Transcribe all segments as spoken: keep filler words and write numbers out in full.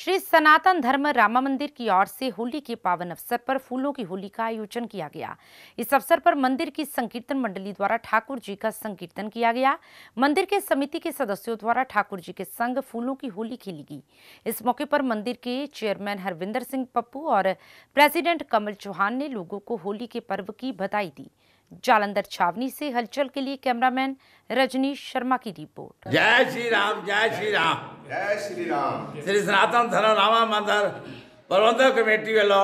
श्री सनातन धर्म रामा मंदिर की ओर से होली के पावन अवसर पर फूलों की होली का आयोजन किया गया। इस अवसर पर मंदिर की संकीर्तन मंडली द्वारा ठाकुर जी का संकीर्तन किया गया। मंदिर के समिति के सदस्यों द्वारा ठाकुर जी के संग फूलों की होली खेली गई। इस मौके पर मंदिर के चेयरमैन हरविंदर सिंह पप्पू और प्रेसिडेंट कमल चौहान ने लोगों को होली के पर्व की बधाई दी। जालंधर छावनी से हलचल के लिए कैमरामैन रजनीश शर्मा की रिपोर्ट। जय श्री राम, जय श्री राम, जय श्री राम। श्री सनातन धर्म रामा मंदिर प्रबंधक कमेटी वालों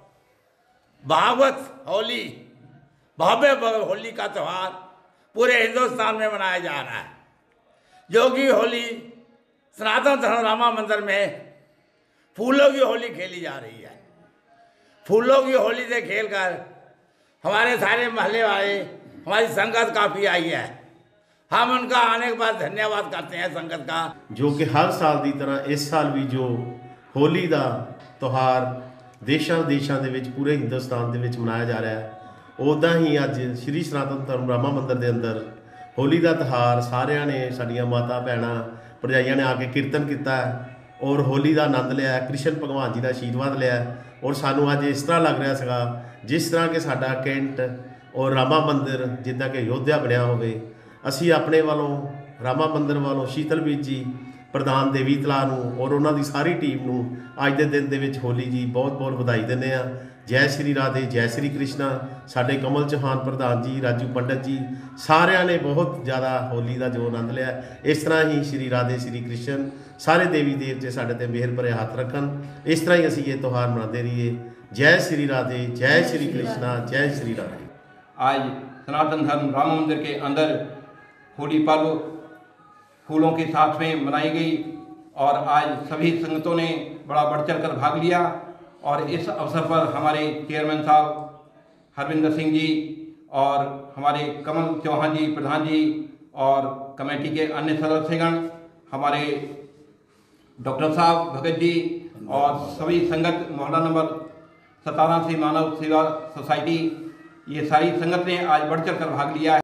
भागवत होली भव्य होली का त्यौहार पूरे हिंदुस्तान में मनाया जा रहा है। जो कि होली सनातन धर्म रामा मंदिर में फूलों की होली खेली जा रही है। फूलों की होली से खेलकर हमारे सारे महल्ले वाले, हमारी संगत काफ़ी आई है। हम उनका आने के बाद धन्यवाद करते हैं संगत का, जो कि हर साल की तरह इस साल भी जो होली का त्यौहार देशों विदेशों के विच पूरे हिंदुस्तान के विच मनाया जा रहा है। उदा ही अज श्री सनातन धर्म रामा मंदिर के अंदर होली का त्यौहार सारिया ने साड़ियाँ माता भैणां भरजाइयां ने आके कीर्तन किया और होली का आनंद लिया, कृष्ण भगवान जी का आशीर्वाद लिया। और सानू अज इस तरह लग रहा सगा जिस तरह के साडा कैंट और रामा मंदिर जिदा कि अयोध्या बनया होवे। असी अपने वालों रामा मंदिर वालों शीतलवीर जी प्रधान देवी तला नूं और उन्होंने सारी टीम नूं अज के दिन दे विच होली जी बहुत बहुत बधाई दिंदे आ। जय श्री राधे, जय श्री कृष्णा। साडे कमल चौहान प्रधान जी, राजू पंडित जी सारिਆਂ ने बहुत ज़्यादा होली का जो आनंद लिया। इस तरह ही श्री राधे श्री कृष्ण सारे देवी देवते साडे ते मेहर भरे हाथ रखन। इस तरह ही असी ये त्यौहार मनाते रहिए। जय श्री राधे, जय श्री कृष्णा, जय श्री राधे। आज सनातन धर्म राम मंदिर के अंदर होली पर्व फूलों के साथ में मनाई गई और आज सभी संगतों ने बड़ा बढ़ चढ़ कर भाग लिया। और इस अवसर पर हमारे चेयरमैन साहब हरविंदर सिंह जी और हमारे कमल चौहान जी प्रधान जी और कमेटी के अन्य सदस्यगण, हमारे डॉक्टर साहब भगत जी और सभी संगत मोहल्ला नंबर सतारह से मानव सेवा सोसाइटी, ये सारी संगत ने आज बढ़ चढ़ कर भाग लिया है।